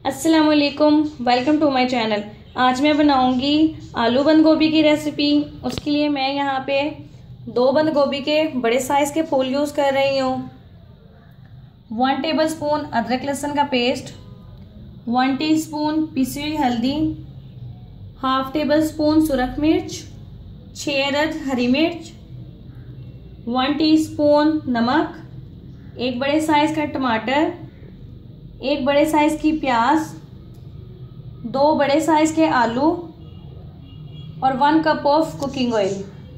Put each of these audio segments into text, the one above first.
अस्सलाम वालेकुम, welcome to my channel. आज मैं बनाऊंगी आलू बंद गोभी की रेसिपी। उसके लिए मैं यहाँ पे 2 बंद गोभी के बड़े साइज़ के फूल यूज़ कर रही हूँ। 1 टेबलस्पून अदरक लहसुन का पेस्ट, 1 टीस्पून पिसी हुई हल्दी, 1/2 टेबलस्पून सुरख मिर्च, 6 अदद हरी मिर्च, 1 टीस्पून नमक, 1 बड़े साइज़ का टमाटर, 1 बड़े साइज़ की प्याज, 2 बड़े साइज़ के आलू और 1 कप ऑफ कुकिंग ऑयल।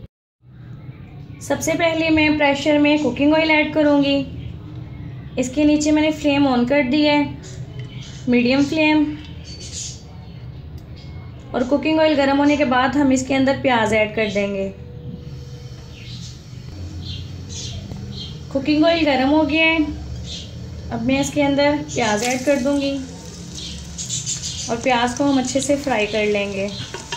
सबसे पहले मैं प्रेशर में कुकिंग ऑयल ऐड करूँगी। इसके नीचे मैंने फ्लेम ऑन कर दी है, मीडियम फ्लेम। और कुकिंग ऑयल गर्म होने के बाद हम इसके अंदर प्याज ऐड कर देंगे। कुकिंग ऑयल गर्म हो गया है, अब मैं इसके अंदर प्याज ऐड कर दूंगी और प्याज को हम अच्छे से फ्राई कर लेंगे।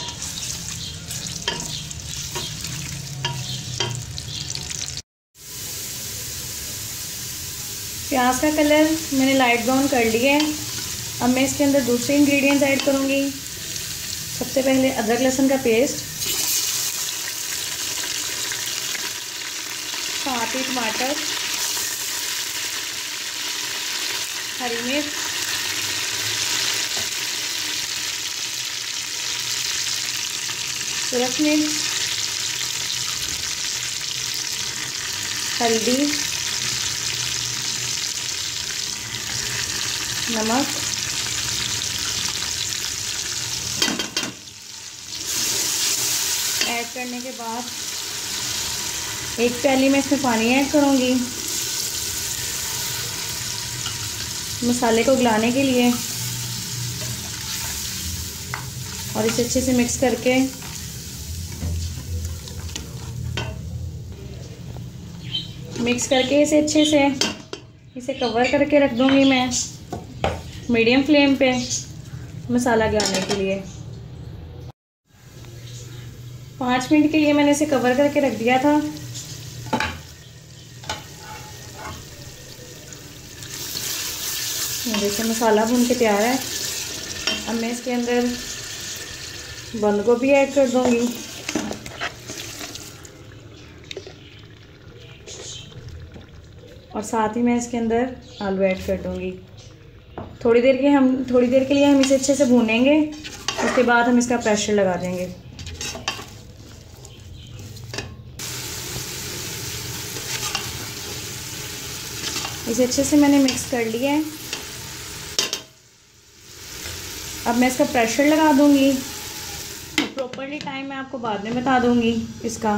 प्याज का कलर मैंने लाइट ब्राउन कर लिया है। अब मैं इसके अंदर दूसरे इंग्रेडिएंट्स ऐड करूंगी। सबसे पहले अदरक लहसुन का पेस्ट, साथ ही टमाटर, हरी मिर्च, सुरख मिर्च, हल्दी, नमक, ऐड करने के बाद 1 प्याली में इसमें पानी ऐड करूँगी मसाले को गलाने के लिए। और इसे अच्छे से मिक्स करके इसे कवर करके रख दूंगी मैं मीडियम फ्लेम पे मसाला गलाने के लिए। 5 मिनट के लिए मैंने इसे कवर करके रख दिया था। देखिए मसाला भून के तैयार है। अब मैं इसके अंदर बंद गोभी ऐड कर दूंगी और साथ ही मैं इसके अंदर आलू ऐड कर दूंगी। थोड़ी देर के लिए हम इसे अच्छे से भूनेंगे। उसके बाद हम इसका प्रेशर लगा देंगे। इसे अच्छे से मैंने मिक्स कर लिया है। अब मैं इसका प्रेशर लगा दूंगी। प्रॉपरली टाइम मैं आपको बाद में बता दूंगी इसका।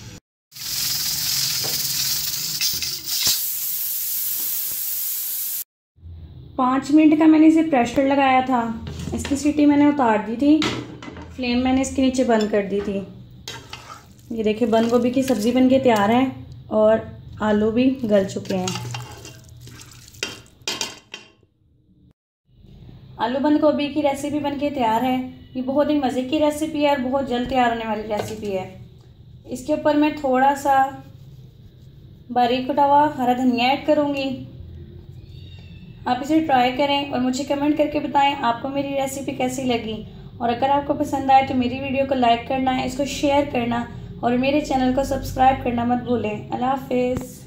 पाँच मिनट का मैंने इसे प्रेशर लगाया था। इसकी सीटी मैंने उतार दी थी, फ्लेम मैंने इसके नीचे बंद कर दी थी। ये देखिए बंद गोभी की सब्ज़ी बनके तैयार है और आलू भी गल चुके हैं। आलू बंद गोभी की रेसिपी बनके तैयार है। ये बहुत ही मज़े की रेसिपी है और बहुत जल्द तैयार होने वाली रेसिपी है। इसके ऊपर मैं थोड़ा सा बारीक कटा हुआ हरा धनिया ऐड करूँगी। आप इसे ट्राई करें और मुझे कमेंट करके बताएं आपको मेरी रेसिपी कैसी लगी। और अगर आपको पसंद आए तो मेरी वीडियो को लाइक करना, इसको शेयर करना और मेरे चैनल को सब्सक्राइब करना मत भूलें। अल्लाह हाफिज़।